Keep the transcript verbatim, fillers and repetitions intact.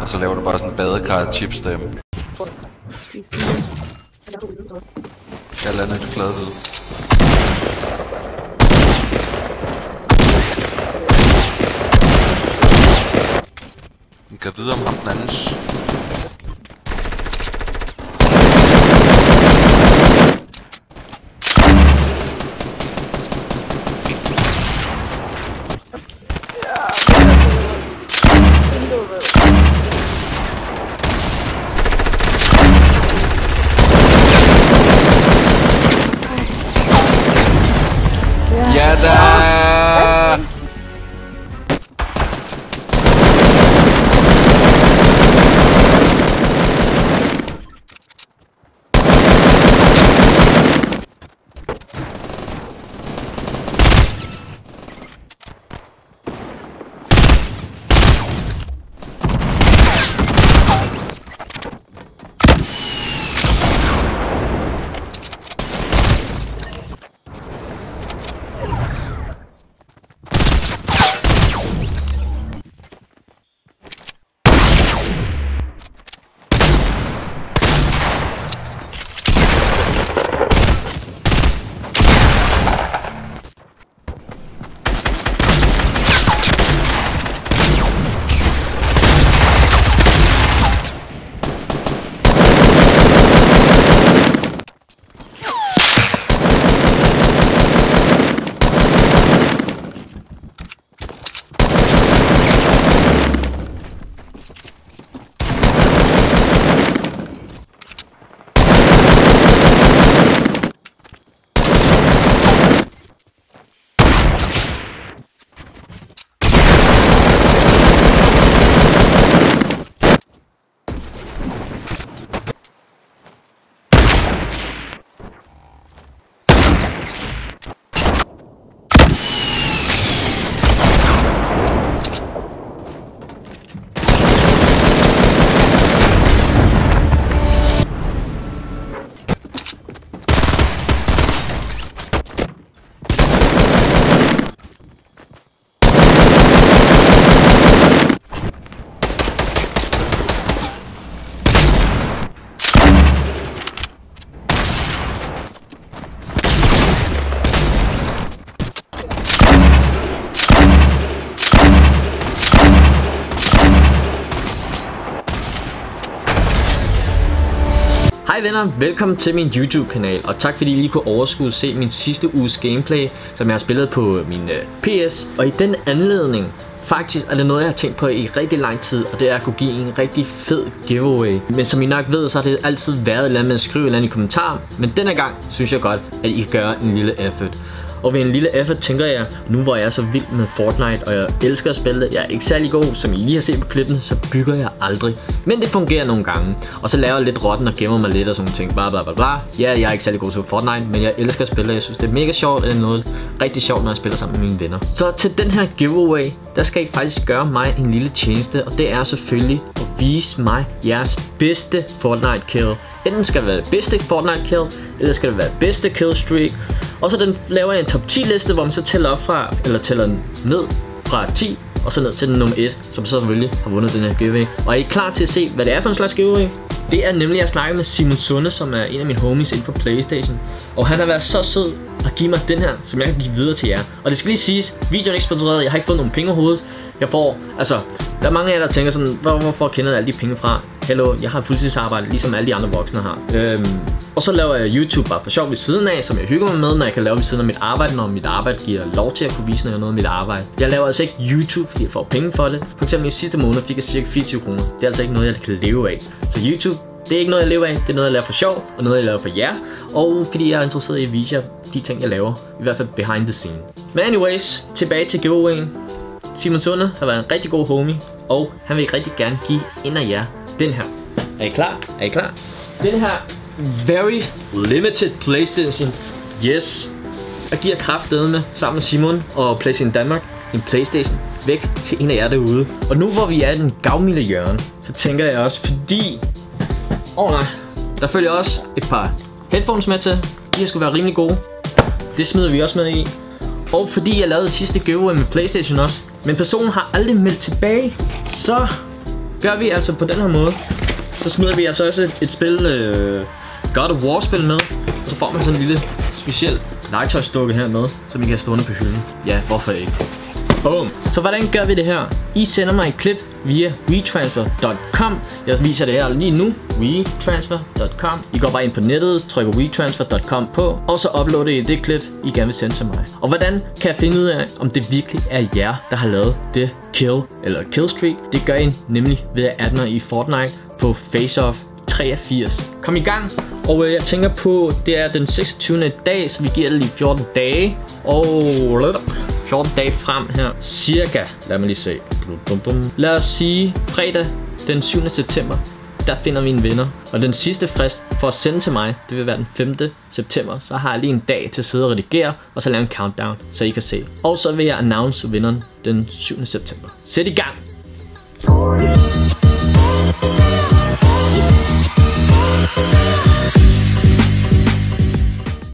Og så laver du bare sådan en badekar chipstemme. Jeg lander det flade ud. Den kan vide om ham den andens. Ja da! Hej venner, velkommen til min YouTube kanal, og tak fordi I lige kunne overskue se min sidste uges gameplay, som jeg har spillet på min uh, P S. Og i den anledning, faktisk er det noget jeg har tænkt på i rigtig lang tid, og det er at kunne give en rigtig fed giveaway. Men som I nok ved, så har det altid været et eller andet med at skrive et eller andet i kommentarer, men denne gang synes jeg godt, at I kan gøre en lille effort. Og ved en lille effort tænker jeg, nu hvor jeg er så vild med Fortnite, og jeg elsker at spille det, jeg er ikke særlig god, som I lige har set på klippen, så bygger jeg aldrig. Men det fungerer nogle gange, og så laver jeg lidt rotten og gemmer mig lidt og sådan ting, bla bla bla bla. Ja, jeg er ikke særlig god til Fortnite, men jeg elsker at spille det. Jeg synes det er mega sjovt, og det er noget rigtig sjovt, når jeg spiller sammen med mine venner. Så til den her giveaway, der skal I faktisk gøre mig en lille tjeneste, og det er selvfølgelig at vise mig jeres bedste Fortnite kill. Enten skal det være det bedste Fortnite kill, eller skal det være det bedste killstreak. Og så den laver jeg en top ti liste, hvor man så tæller op fra, eller tæller ned fra ti, og så ned til den nummer et, som så selvfølgelig har vundet den her giveaway. Og er I klar til at se, hvad det er for en slags giveaway? Det er nemlig, at snakke med Simon Sunde, som er en af mine homies inden for PlayStation. Og han har været så sød at give mig den her, som jeg kan give videre til jer. Og det skal lige siges, videoen er ikke sponsoreret, jeg har ikke fået nogen penge overhovedet. Jeg får, altså, der er mange af jer, der tænker sådan, hvor, hvorfor kender jeg alle de penge fra? Hello, jeg har fuldtidsarbejde, ligesom alle de andre voksne har. Øhm, og så laver jeg YouTube bare for sjov ved siden af, som jeg hygger mig med, når jeg kan lave ved siden af mit arbejde, når mit arbejde giver lov til at kunne vise noget af mit arbejde. Jeg laver altså ikke YouTube, fordi jeg får penge for det. For eksempel i sidste måned fik jeg cirka fireogtyve kroner. Det er altså ikke noget, jeg kan leve af. Så YouTube, det er ikke noget, jeg lever af. Det er noget, jeg laver for sjov, og noget, jeg laver for jer. Og fordi jeg er interesseret i at vise jer de ting, jeg laver. I hvert fald behind the scene. Men anyways, tilbage til giveawayen. Simon Sunde har været en rigtig god homie, og han vil rigtig gerne give en af jer den her. Er I klar? Er I klar? Den her very limited PlayStation. Yes. Jeg giver kraftedeme sammen med Simon og PlayStation Danmark en PlayStation væk til en af jer derude. Og nu hvor vi er i den gavmilde hjørne, så tænker jeg også, fordi... Åh oh, nej, der følger også et par headphones med til. De her skulle være rimelig gode. Det smider vi også med i. Og fordi jeg lavede sidste giveaway med PlayStation også, men personen har aldrig meldt tilbage, så gør vi altså på den her måde. Så smider vi altså også et, et spil, øh, God of War spil med. Og så får man sådan en lille speciel legetøjsdukke her med, som I kan stå på hylden. Ja, hvorfor ikke? Boom. Så hvordan gør vi det her? I sender mig et klip via WeTransfer punktum com. Jeg viser det her lige nu. WeTransfer punktum com. I går bare ind på nettet, trykker WeTransfer punktum com på, og så uploader I det klip, I gerne vil sende til mig. Og hvordan kan jeg finde ud af, om det virkelig er jer, der har lavet det kill eller killstreak? Det gør I nemlig ved at adde mig i Fortnite på Faceoff treogfirs. Kom i gang. Og øh, jeg tænker på, det er den seksogtyvende dag, så vi giver det lige fjorten dage. Og fjorten dage frem her. Cirka. Lad mig lige se. Bum, bum. Lad os sige fredag den syvende september. Der finder vi en vinder. Og den sidste frist for at sende til mig, det vil være den femte september. Så har jeg lige en dag til at sidde og redigere, og så lave en countdown, så I kan se. Og så vil jeg announce vinderen den syvende september. Sæt i gang!